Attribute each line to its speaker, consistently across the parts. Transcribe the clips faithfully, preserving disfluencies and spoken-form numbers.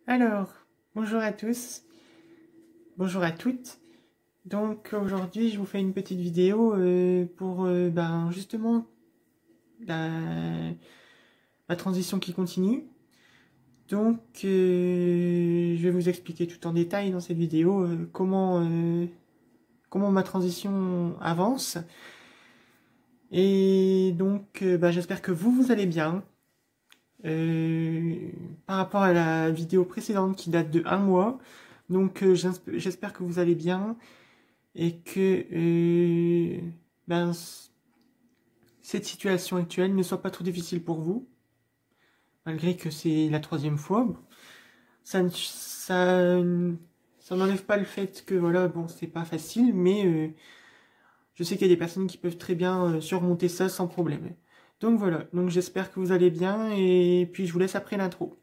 Speaker 1: Alors, bonjour à tous, bonjour à toutes. Donc aujourd'hui, je vous fais une petite vidéo euh, pour euh, ben, justement la, la transition qui continue. Donc, euh, je vais vous expliquer tout en détail dans cette vidéo euh, comment, euh, comment ma transition avance. Et donc, euh, ben, j'espère que vous, vous allez bien. Euh, par rapport à la vidéo précédente qui date de un mois. Donc euh, j'espère que vous allez bien et que euh, ben, cette situation actuelle ne soit pas trop difficile pour vous, malgré que c'est la troisième fois. Ça ça, ça n'enlève pas le fait que voilà, bon, c'est pas facile, mais euh, je sais qu'il y a des personnes qui peuvent très bien euh, surmonter ça sans problème. Donc voilà, donc j'espère que vous allez bien et puis je vous laisse après l'intro.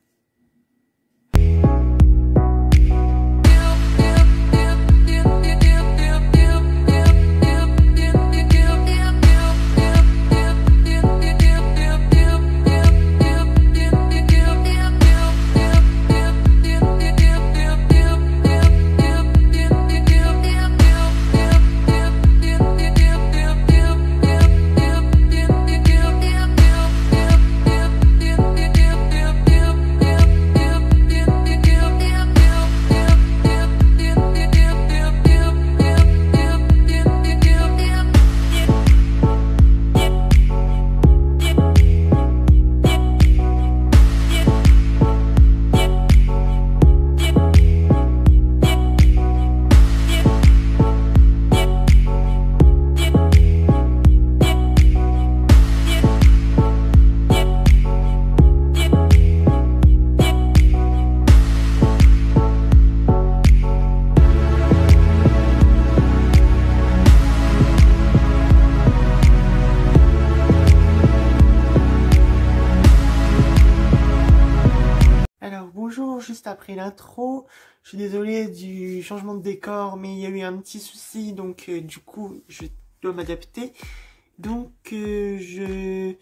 Speaker 1: Bonjour, juste après l'intro, je suis désolée du changement de décor, mais il y a eu un petit souci, donc euh, du coup, je dois m'adapter. Donc, euh, je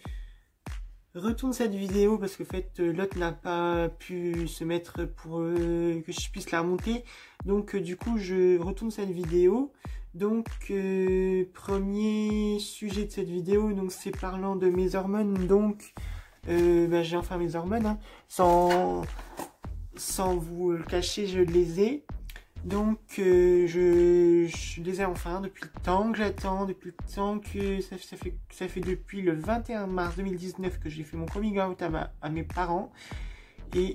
Speaker 1: retourne cette vidéo parce que en fait, l'autre n'a pas pu se mettre pour euh, que je puisse la remonter. Donc, euh, du coup, je retourne cette vidéo. Donc, euh, premier sujet de cette vidéo, donc c'est parlant de mes hormones. Donc, euh, bah, j'ai enfin mes hormones, hein, sans... Sans vous le cacher, je les ai. Donc, euh, je, je les ai enfin depuis le temps que j'attends, depuis le temps que ça, ça, fait, ça fait depuis le vingt et un mars deux mille dix-neuf que j'ai fait mon coming out à, ma, à mes parents. Et,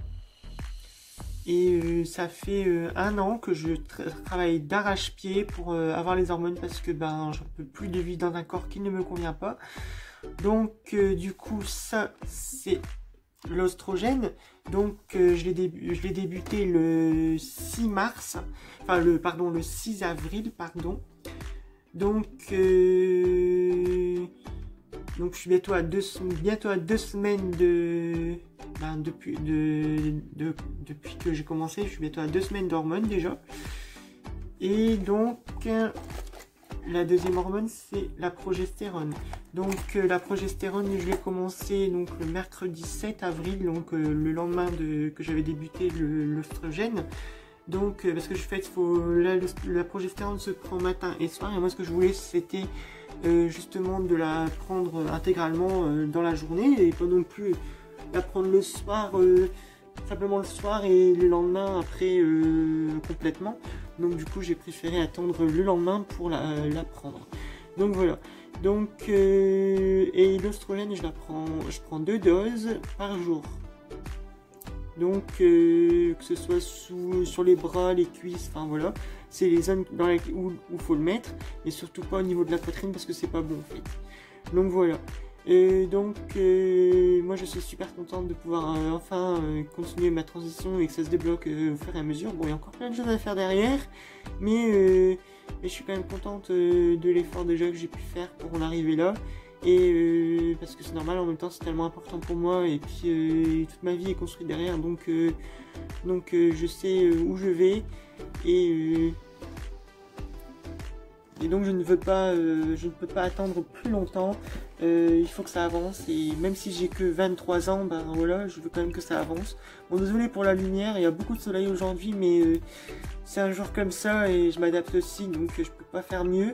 Speaker 1: et euh, ça fait euh, un an que je tra travaille d'arrache-pied pour euh, avoir les hormones parce que ben, j'en peux plus de vivre dans un corps qui ne me convient pas. Donc, euh, du coup, ça, c'est l'oestrogène. Donc euh, je l'ai dé débuté le six mars, enfin le pardon le six avril pardon. Donc euh, donc je suis bientôt à deux bientôt à deux semaines de ben, depuis de, de depuis que j'ai commencé, je suis bientôt à deux semaines d'hormones déjà. Et donc la deuxième hormone, c'est la progestérone. Donc euh, la progestérone, je l'ai commencé donc le mercredi sept avril, donc euh, le lendemain de que j'avais débuté l'œstrogène. Donc euh, parce que je fais, faut la, la progestérone se prend matin et soir, et moi ce que je voulais c'était euh, justement de la prendre intégralement euh, dans la journée et pas non plus la prendre le soir, euh, simplement le soir et le lendemain après euh, complètement. Donc du coup j'ai préféré attendre le lendemain pour la, la prendre. Donc voilà. Donc euh, et l'oestrogène je la prends, je prends deux doses par jour. Donc euh, que ce soit sous, sur les bras, les cuisses, enfin voilà, c'est les zones dans les, où il faut le mettre, et surtout pas au niveau de la poitrine parce que c'est pas bon en fait. Donc voilà. Et donc euh, moi je suis super contente de pouvoir euh, enfin euh, continuer ma transition et que ça se débloque euh, au fur et à mesure. Bon, il y a encore plein de choses à faire derrière, mais, euh, mais je suis quand même contente euh, de l'effort déjà que j'ai pu faire pour en arriver là. Et euh, parce que c'est normal, en même temps c'est tellement important pour moi, et puis euh, toute ma vie est construite derrière, donc, euh, donc euh, je sais euh, où je vais, et, euh, Et donc je ne veux pas, euh, je ne peux pas attendre plus longtemps, euh, il faut que ça avance, et même si j'ai que vingt-trois ans, ben voilà, je veux quand même que ça avance. Bon, désolé pour la lumière, il y a beaucoup de soleil aujourd'hui, mais euh, c'est un jour comme ça, et je m'adapte aussi, donc euh, je peux pas faire mieux.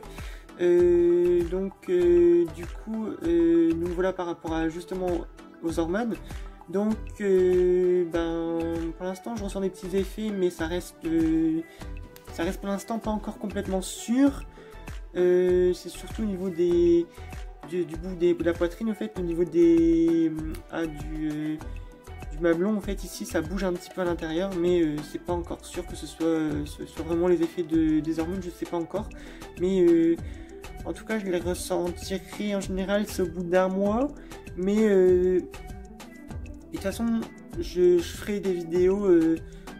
Speaker 1: Euh, donc euh, du coup, euh, nous voilà par rapport à justement aux hormones. Donc euh, ben, pour l'instant je ressens des petits effets, mais ça reste, euh, ça reste pour l'instant pas encore complètement sûr. Euh, c'est surtout au niveau des du, du bout des, de la poitrine, au fait, au niveau des ah, du, euh, du mamelon, en fait, ici ça bouge un petit peu à l'intérieur, mais euh, c'est pas encore sûr que ce soit, euh, ce soit vraiment les effets de, des hormones, je sais pas encore, mais euh, en tout cas je les ressentirai en général c'est au bout d'un mois, mais euh, de toute façon je, je ferai des vidéos, euh,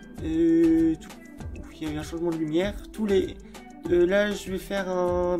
Speaker 1: euh, tout, il y a eu un changement de lumière, tous les Euh, là, je vais faire un,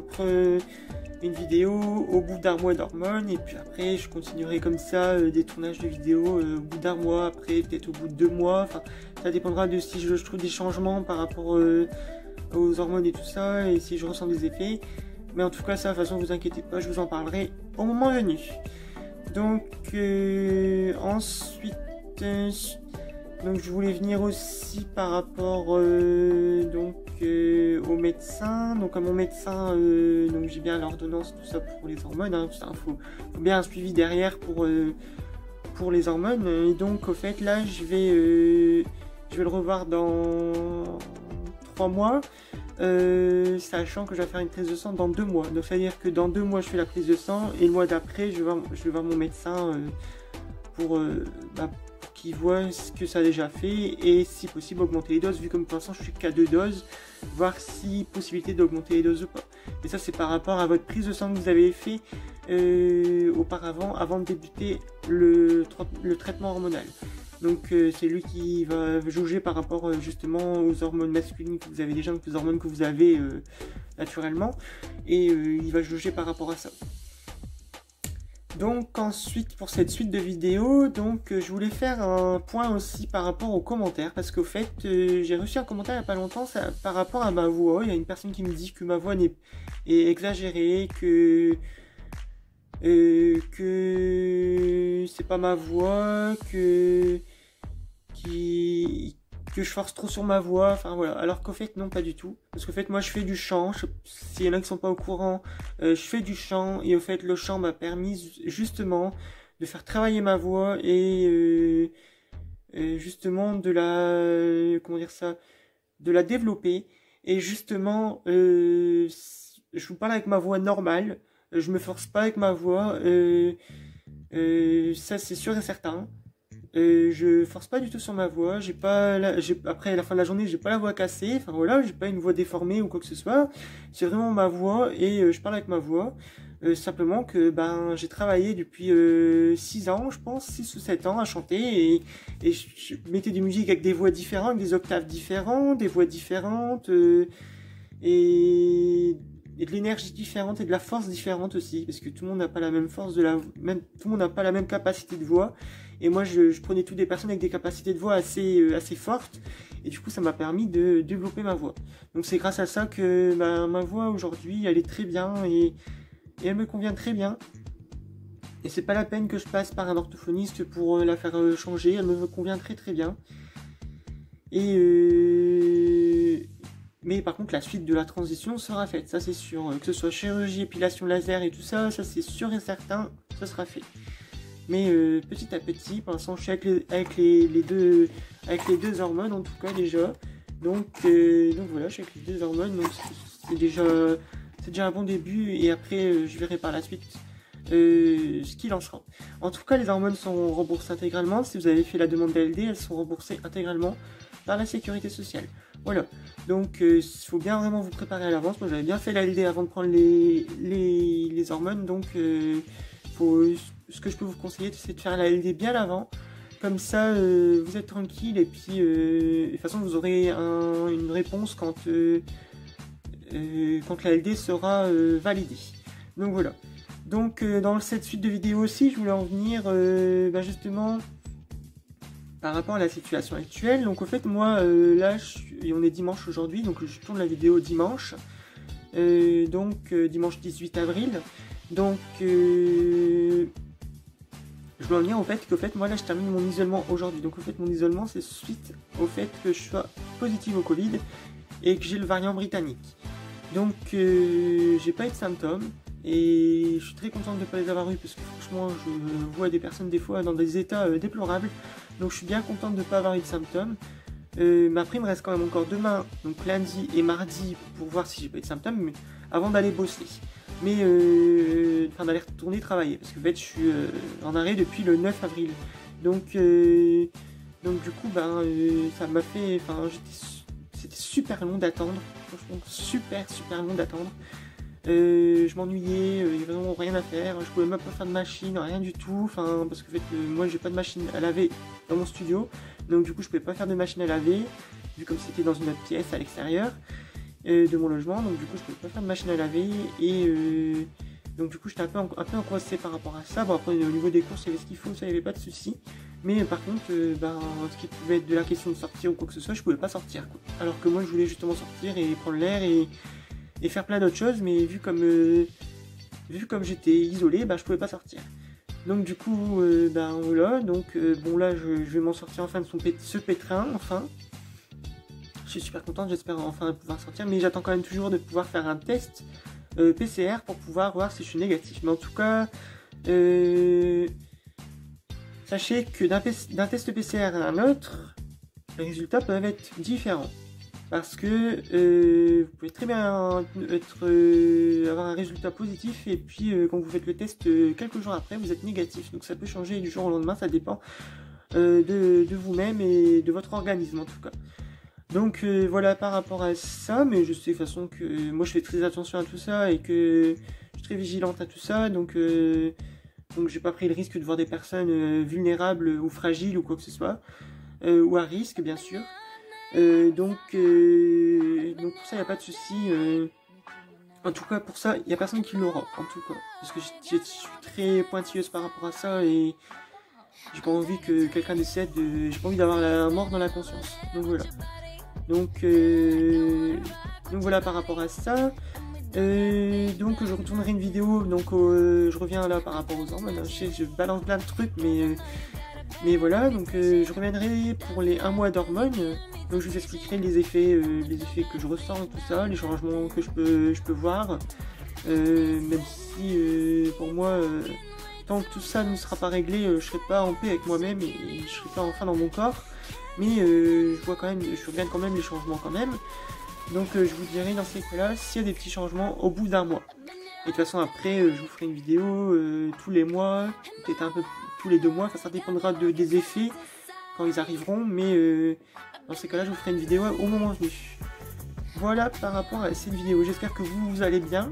Speaker 1: une vidéo au bout d'un mois d'hormones, et puis après, je continuerai comme ça euh, des tournages de vidéos euh, au bout d'un mois, après peut-être au bout de deux mois. Enfin, ça dépendra de si je, je trouve des changements par rapport euh, aux hormones et tout ça, et si je ressens des effets. Mais en tout cas, ça, de toute façon, vous inquiétez pas, je vous en parlerai au moment venu. Donc, euh, ensuite, euh, donc je voulais venir aussi par rapport euh, donc euh, au médecin. Donc à mon médecin, euh, donc j'ai bien l'ordonnance, tout ça pour les hormones. Hein, il faut, faut bien un suivi derrière pour euh, pour les hormones. Et donc au fait là, je vais euh, je vais le revoir dans trois mois, euh, sachant que je vais faire une prise de sang dans deux mois. Donc c'est à dire que dans deux mois je fais la prise de sang, et le mois d'après je vais voir, je vais voir mon médecin euh, pour euh, bah, qui voit ce que ça a déjà fait, et si possible augmenter les doses, vu comme pour l'instant je suis qu'à deux doses, voir si possibilité d'augmenter les doses ou pas. Et ça c'est par rapport à votre prise de sang que vous avez fait euh, auparavant, avant de débuter le, le traitement hormonal. Donc euh, c'est lui qui va jauger par rapport euh, justement aux hormones masculines que vous avez déjà, donc les hormones que vous avez euh, naturellement, et euh, il va jauger par rapport à ça. Donc ensuite, pour cette suite de vidéos, donc euh, je voulais faire un point aussi par rapport aux commentaires, parce qu'au fait euh, j'ai reçu un commentaire il n'y a pas longtemps ça, par rapport à ma voix. Il y a une personne qui me dit que ma voix est, est exagérée, que euh, que c'est pas ma voix, que qui que je force trop sur ma voix, enfin voilà, alors qu'au fait non, pas du tout, parce qu'au fait moi je fais du chant, s'il y en a qui sont pas au courant, euh, je fais du chant, et au fait le chant m'a permis justement de faire travailler ma voix, et euh, euh, justement de la, euh, comment dire ça, de la développer, et justement euh, je vous parle avec ma voix normale, je me force pas avec ma voix, euh, euh, ça c'est sûr et certain. Euh, je force pas du tout sur ma voix, j'ai pas la, j'ai, après la fin de la journée j'ai pas la voix cassée, enfin voilà, j'ai pas une voix déformée ou quoi que ce soit, c'est vraiment ma voix, et euh, je parle avec ma voix, euh, simplement que ben j'ai travaillé depuis euh, six ans, je pense, six ou sept ans à chanter, et, et je, je mettais des musiques avec des voix différentes, des octaves différentes, des voix différentes, euh, et, et de l'énergie différente, et de la force différente aussi, parce que tout le monde n'a pas la même force de la, même, tout le monde n'a pas la même capacité de voix. Et moi, je, je prenais toutes des personnes avec des capacités de voix assez, euh, assez fortes. Et du coup, ça m'a permis de développer ma voix. Donc, c'est grâce à ça que bah, ma voix, aujourd'hui, elle est très bien. Et, et elle me convient très bien. Et c'est pas la peine que je passe par un orthophoniste pour euh, la faire euh, changer. Elle me convient très très bien. Et... Euh... Mais par contre, la suite de la transition sera faite. Ça, c'est sûr. Que ce soit chirurgie, épilation laser et tout ça, ça, c'est sûr et certain, ça sera fait. Mais euh, petit à petit, pour l'instant, je suis avec, les, avec les, les deux, avec les deux hormones en tout cas déjà. Donc, euh, donc voilà, je suis avec les deux hormones, donc c'est déjà, c'est déjà un bon début. Et après, euh, je verrai par la suite euh, ce qu'il en sera. En tout cas, les hormones sont remboursées intégralement. Si vous avez fait la demande d'A L D, elles sont remboursées intégralement par la sécurité sociale. Voilà. Donc, il euh, faut bien vraiment vous préparer à l'avance. Moi, j'avais bien fait l'A L D avant de prendre les, les, les hormones, donc euh, faut, ce que je peux vous conseiller, c'est de faire la L D bien avant. Comme ça, euh, vous êtes tranquille, et puis euh, de toute façon, vous aurez un, une réponse quand, euh, euh, quand la L D sera euh, validée. Donc voilà. Donc euh, dans cette suite de vidéos aussi, je voulais en venir euh, bah, justement par rapport à la situation actuelle. Donc au fait, moi, euh, là, je, et on est dimanche aujourd'hui, donc je tourne la vidéo dimanche. euh, donc euh, dimanche dix-huit avril. Donc euh, je dois en venir au fait qu'au fait moi là je termine mon isolement aujourd'hui. Donc au fait mon isolement c'est suite au fait que je sois positive au Covid et que j'ai le variant britannique. Donc euh, j'ai pas eu de symptômes et je suis très contente de ne pas les avoir eu parce que franchement je vois des personnes des fois dans des états euh, déplorables. Donc je suis bien contente de ne pas avoir eu de symptômes. Euh, mais après il me reste quand même encore demain, donc lundi et mardi pour voir si j'ai pas eu de symptômes mais, avant d'aller bosser. Mais euh, enfin d'aller retourner travailler parce que en fait je suis euh, en arrêt depuis le neuf avril. Donc euh, donc du coup ben euh, ça m'a fait, enfin c'était super long d'attendre, franchement super super long d'attendre. Euh, je m'ennuyais, il n'y avait vraiment rien à faire, je pouvais même pas faire de machine, rien du tout, enfin parce que en fait, euh, moi j'ai pas de machine à laver dans mon studio, donc du coup je pouvais pas faire de machine à laver, vu comme c'était dans une autre pièce à l'extérieur euh, de mon logement, donc du coup je pouvais pas faire de machine à laver, et euh, donc du coup j'étais un peu, un peu angoissé par rapport à ça. Bon après au niveau des courses il y avait ce qu'il faut, ça il n'y avait pas de souci, mais euh, par contre euh, ben, ce qui pouvait être de la question de sortir ou quoi que ce soit, je pouvais pas sortir quoi. Alors que moi je voulais justement sortir et prendre l'air et et faire plein d'autres choses, mais vu comme euh, vu comme j'étais isolé, bah je pouvais pas sortir. Donc du coup, euh, ben voilà, donc euh, bon là je, je vais m'en sortir enfin de son pét ce pétrin, enfin. Je suis super contente, j'espère enfin pouvoir sortir, mais j'attends quand même toujours de pouvoir faire un test euh, P C R pour pouvoir voir si je suis négatif. Mais en tout cas, euh, sachez que d'un test P C R à un autre, les résultats peuvent être différents. Parce que euh, vous pouvez très bien être, euh, avoir un résultat positif et puis euh, quand vous faites le test euh, quelques jours après vous êtes négatif. Donc ça peut changer du jour au lendemain, ça dépend euh, de, de vous-même et de votre organisme en tout cas. Donc euh, voilà par rapport à ça, mais je sais de toute façon que euh, moi je fais très attention à tout ça et que je suis très vigilante à tout ça. Donc, euh, donc j'ai pas pris le risque de voir des personnes euh, vulnérables ou fragiles ou quoi que ce soit, euh, ou à risque bien sûr. Euh, donc, euh, donc pour ça il n'y a pas de souci. Euh, en tout cas pour ça il n'y a personne qui l'aura en tout cas. Parce que je, je suis très pointilleuse par rapport à ça et j'ai pas envie que quelqu'un décède, de, j'ai pas envie d'avoir la mort dans la conscience. Donc voilà. Donc, euh, donc voilà par rapport à ça. Euh, donc je retournerai une vidéo, donc euh, je reviens là par rapport aux hormones. Je sais je balance plein de trucs mais... Euh, Mais voilà, donc euh, je reviendrai pour les un mois d'hormones, donc je vous expliquerai les effets, euh, les effets que je ressens et tout ça, les changements que je peux, je peux voir, euh, même si euh, pour moi, euh, tant que tout ça ne sera pas réglé, euh, je serai pas en paix avec moi-même et, et je serai pas enfin dans mon corps, mais euh, je vois quand même, je regarde quand même les changements quand même, donc euh, je vous dirai dans ces cas-là s'il y a des petits changements au bout d'un mois. Et de toute façon après euh, je vous ferai une vidéo euh, tous les mois, peut-être un peu tous les deux mois, enfin ça dépendra de, des effets quand ils arriveront, mais euh, dans ces cas-là je vous ferai une vidéo au moment venu. Voilà par rapport à cette vidéo, j'espère que vous, vous allez bien,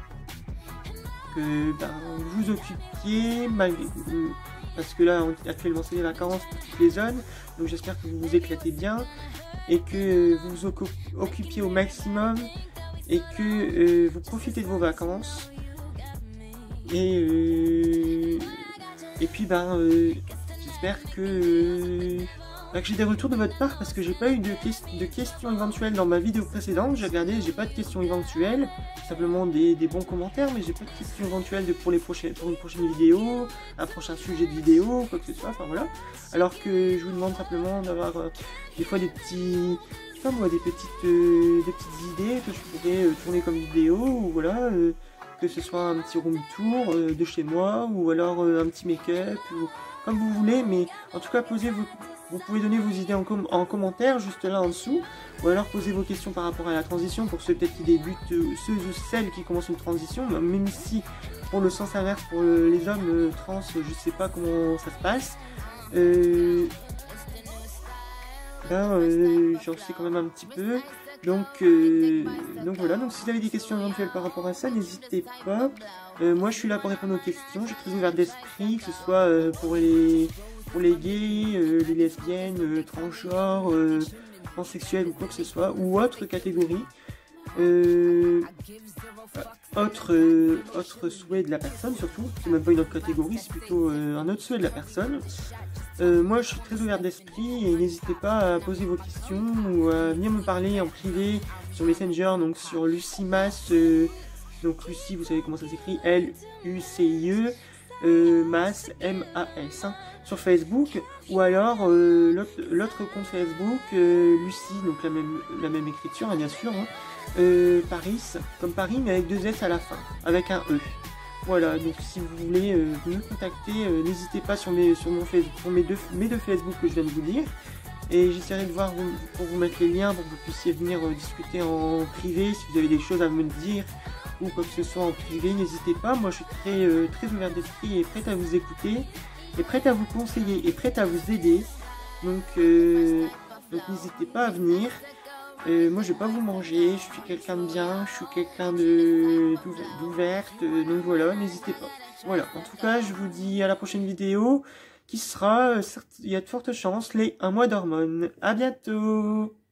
Speaker 1: que ben, vous vous occupiez, malgré, euh, parce que là actuellement c'est les vacances pour toutes les zones, donc j'espère que vous vous éclatez bien, et que vous vous occupiez au maximum, et que euh, vous profitez de vos vacances, et, euh, et puis ben, euh, j'espère que, euh, bah, que j'ai des retours de votre part, parce que j'ai pas eu de, que de questions éventuelles dans ma vidéo précédente. J'ai regardé, j'ai pas de questions éventuelles, simplement des, des bons commentaires, mais j'ai pas de questions éventuelles de, pour, les prochaines, pour une prochaine vidéo, un prochain sujet de vidéo, quoi que ce soit, enfin voilà. Alors que je vous demande simplement d'avoir euh, des fois des petits... Enfin, moi, des petites, euh, des petites idées que je pourrais euh, tourner comme vidéo, ou voilà, euh, que ce soit un petit room tour euh, de chez moi, ou alors euh, un petit make-up, ou comme vous voulez, mais en tout cas, posez vos, vous pouvez donner vos idées en, com en commentaire, juste là en dessous, ou alors posez vos questions par rapport à la transition, pour ceux peut-être qui débutent, euh, ceux ou celles qui commencent une transition, même si, pour le sens inverse, pour euh, les hommes euh, trans, je sais pas comment ça se passe, euh, ben, euh, j'en sais quand même un petit peu, donc, euh, donc voilà, donc si vous avez des questions éventuelles par rapport à ça, n'hésitez pas, euh, moi je suis là pour répondre aux questions, je suis très ouvert d'esprit, que ce soit euh, pour les pour les gays, euh, les lesbiennes, euh, transgenres, euh, transsexuels ou quoi que ce soit, ou autre catégorie, euh, autre, euh, autre souhait de la personne, surtout, c'est même pas une autre catégorie, c'est plutôt euh, un autre souhait de la personne. Euh, moi je suis très ouvert d'esprit et n'hésitez pas à poser vos questions ou à venir me parler en privé sur Messenger, donc sur Lucimas, euh, donc Lucie, vous savez comment ça s'écrit, L U C I E, euh, Mas, M A S, hein, sur Facebook, ou alors euh, l'autre compte Facebook, euh, Lucie, donc la même, la même écriture, hein, bien sûr, hein, euh, Paris, comme Paris, mais avec deux S à la fin, avec un E. Voilà, donc si vous voulez euh, me contacter, euh, n'hésitez pas sur, mes, sur, mon Facebook, sur mes, deux, mes deux Facebook que je viens de vous dire. Et j'essaierai de voir vous, pour vous mettre les liens pour que vous puissiez venir euh, discuter en privé. Si vous avez des choses à me dire ou quoi que ce soit en privé, n'hésitez pas. Moi je suis très, euh, très ouvert d'esprit et prête à vous écouter, et prête à vous conseiller, et prête à vous aider. Donc, euh, donc n'hésitez pas à venir. Euh, moi je vais pas vous manger, je suis quelqu'un de bien, je suis quelqu'un de d'ouverte, euh, donc voilà, n'hésitez pas. Voilà, en tout cas je vous dis à la prochaine vidéo qui sera, euh, il y a de fortes chances, les un mois d'hormones. À bientôt.